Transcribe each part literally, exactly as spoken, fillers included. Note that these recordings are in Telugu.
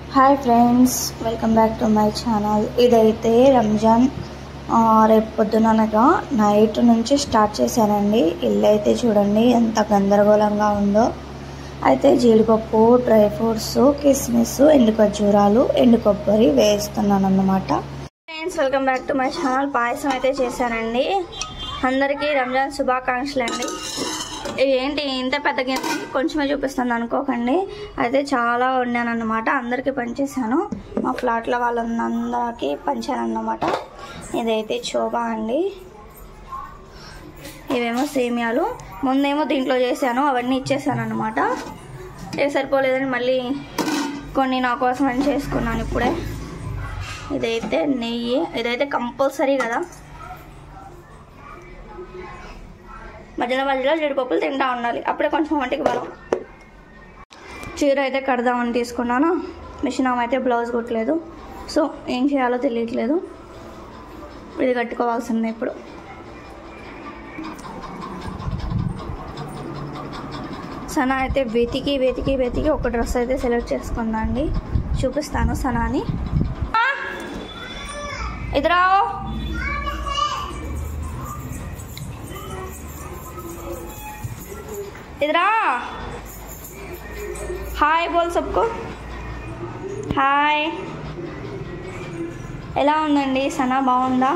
Hi friends, welcome back to my channel. ఇదైతే రంజాన్ రేపు పొద్దుననగా నైట్ నుంచి స్టార్ట్ చేశానండి. ఇల్లు అయితే చూడండి ఎంత గందరగోళంగా ఉందో. అయితే జీడిపప్పు, డ్రై ఫ్రూట్స్, కిస్మిస్, ఎండు ఖర్జూరాలు, ఎండు కొబ్బరి వేస్తున్నాను అన్నమాట. Friends, welcome back to my channel. పాయసం అయితే చేశానండి. అందరికీ రంజాన్ శుభాకాంక్షలు అండి. ఏంటి ఇంత పెద్ద గిన్నె కొంచెమే చూపిస్తాను అనుకోకండి. అయితే చాలా వండాను అన్నమాట. అందరికీ పంచేసాను. మా ఫ్లాట్లో వాళ్ళందరికీ పంచాను అన్నమాట. ఇదైతే చోబా అండి. ఇవేమో సేమియాలు. ముందేమో దీంట్లో చేశాను, అవన్నీ ఇచ్చేసాను అన్నమాట. ఏ సరిపోలేదని మళ్ళీ కొన్ని నా కోసం అని చేసుకున్నాను ఇప్పుడే. ఇదైతే నెయ్యి. ఇదైతే కంపల్సరీ కదా. మధ్యలో మధ్యలో జీడిపప్పులు తింటా ఉండాలి, అప్పుడే కొంచెం వంటికి బలం. చీర అయితే కడదామని తీసుకున్నాను. మిషన్ ఆమె అయితే బ్లౌజ్ కుట్టలేదు. సో ఏం చేయాలో తెలియట్లేదు. ఇది కట్టుకోవాల్సిందే ఇప్పుడు. సనా అయితే వెతికి వెతికి వెతికి ఒక డ్రెస్ అయితే సెలెక్ట్ చేసుకుందండి. చూపిస్తాను సనాని. ఇదిరా इधरा हाय बोल सबको. హాయ్, ఎలా ఉందండి సనా? బాగుందా?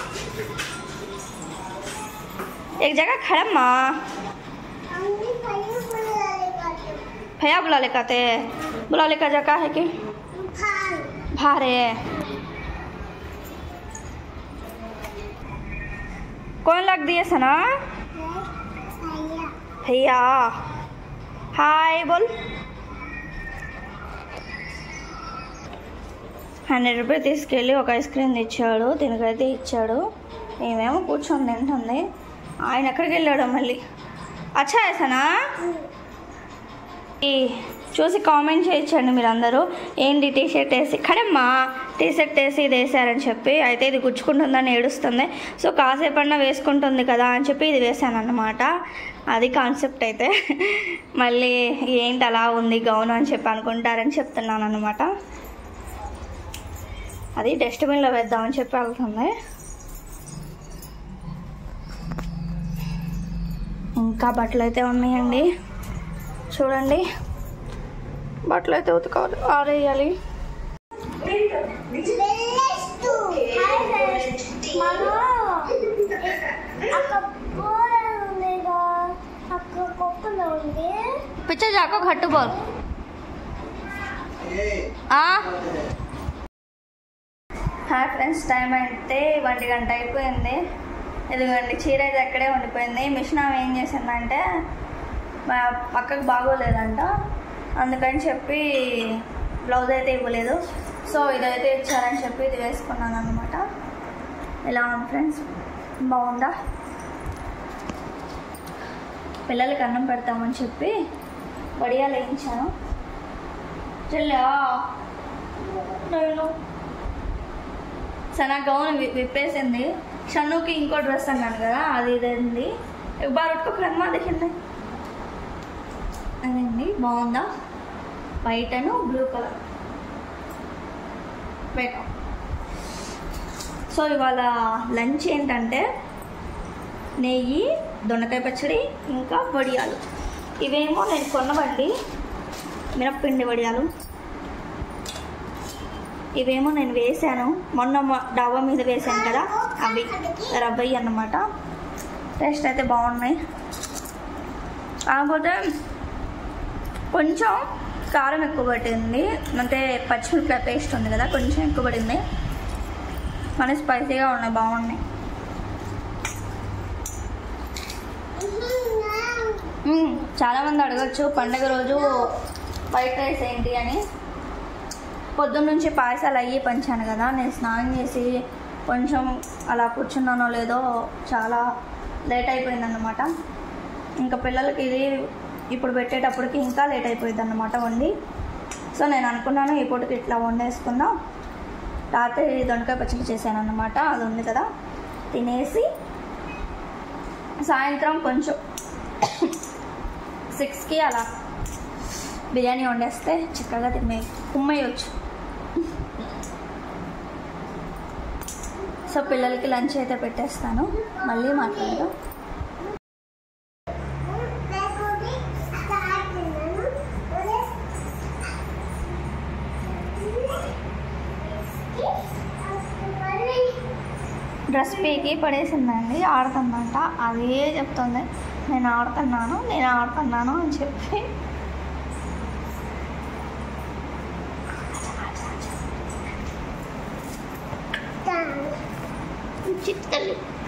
एक जगह खड़ा माँ भैया बुला ले कहते बुला ले का जगह है कि भारे. कौन लग दिए सना? भैया. హాయ్ బోల్. హండ్రెడ్ రూపీస్ తీసుకెళ్ళి ఒక ఐస్ క్రీమ్ తెచ్చాడు. దీనికైతే ఇచ్చాడు. మేమేమో కూర్చొని తింటుంది. ఆయన ఎక్కడికి వెళ్ళాడు మళ్ళీ. అచ్చా వేసానా? ఈ చూసి కామెంట్ చేయించండి మీరందరూ. ఏంటి టీ షర్ట్ వేసి కడమ్మా టీ షర్ట్ వేసి ఇది వేసారని చెప్పి. అయితే ఇది గుచ్చుకుంటుందని ఏడుస్తుంది. సో కాసేపన్నా వేసుకుంటుంది కదా అని చెప్పి ఇది వేసాను అన్నమాట. అది కాన్సెప్ట్. అయితే మళ్ళీ ఏంటి అలా ఉంది గౌన్ అని చెప్పి అనుకుంటారని చెప్తున్నాను అన్నమాట. అది డస్ట్బిన్లో వేద్దామని చెప్పి వెళ్తుంది. ఇంకా బట్టలు అయితే ఉన్నాయండి. చూడండి, బట్టలు అయితే ఉతకాలి, ఆరేయాలి. పిచ్చ జాకో घट्टू बोल. హాయ్ ఫ్రెండ్స్, టైం అయితే ఒంటి గంట అయిపోయింది. ఇదిగోండి చీర అయితే అక్కడే ఉండిపోయింది. మిషన్ ఆమె ఏం చేసిందంటే పక్కకు బాగోలేదంట, అందుకని చెప్పి బ్లౌజ్ అయితే ఇవ్వలేదు. సో ఇదైతే ఇచ్చారని చెప్పి ఇది వేసుకున్నాను అన్నమాట. ఎలా ఉంది ఫ్రెండ్స్? బాగుందా? పిల్లలకి అన్నం పెడతామని చెప్పి వడియాలు వేయించాను. చెల్లా నేను సనా గౌన్ విప్పేసింది. షన్నుకి ఇంకో డ్రెస్ అన్నాను కదా, అది ఇదండి. బారుట్టుకో ఫ్రెండ్ దిగింది. అదండి, బాగుందా? వైట్ అండ్ బ్లూ కలర్ పెట్టాం. సో ఇవాళ లంచ్ ఏంటంటే నెయ్యి, దొండకాయ పచ్చడి, ఇంకా వడియాలు. ఇవేమో నేను కొన్నవండి, మినప్పిండి వడియాలు. ఇవేమో నేను వేసాను మొన్న డాబా మీద వేసాను కదా, అవి రవ్వయ్యి అన్నమాట. టేస్ట్ అయితే బాగున్నాయి. కాకపోతే కొంచెం కారం ఎక్కువ పట్టింది. అంటే పచ్చిమిరపకాయ పేస్ట్ ఉంది కదా, కొంచెం ఎక్కువ పడింది. కానీ స్పైసీగా ఉన్నాయి, బాగున్నాయి. చాలామంది అడగచ్చు పండగ రోజు వైట్ రైస్ ఏంటి అని. పొద్దున్న నుంచి పాయసాలు అయ్యి పంచాను కదా. నేను స్నానం చేసి కొంచెం అలా కూర్చున్నానో లేదో చాలా లేట్ అయిపోయింది అన్నమాట. ఇంకా పిల్లలకి ఇది ఇప్పుడు పెట్టేటప్పటికి ఇంకా లేట్ అయిపోయింది అన్నమాట వండి. సో నేను అనుకున్నాను ఈ పూటకి ఇట్లా వండేసుకుందాం. రాత్రి దొండకాయ పచ్చడి చేశాను అన్నమాట, అది ఉంది కదా. తినేసి సాయంత్రం కొంచెం సిక్స్కి అలా బిర్యానీ వండేస్తే చక్కగా తినే కుమ్మేయచ్చు. సో పిల్లలకి లంచ్ అయితే పెట్టేస్తాను, మళ్ళీ మాట్లాడదాం. డ్రెస్ పీకి పడేసిందండి, ఆడుతుందంట. అదే చెప్తుంది, నేను ఆడుతున్నాను నేను ఆడుతున్నాను అని చెప్పి. చిత్తలు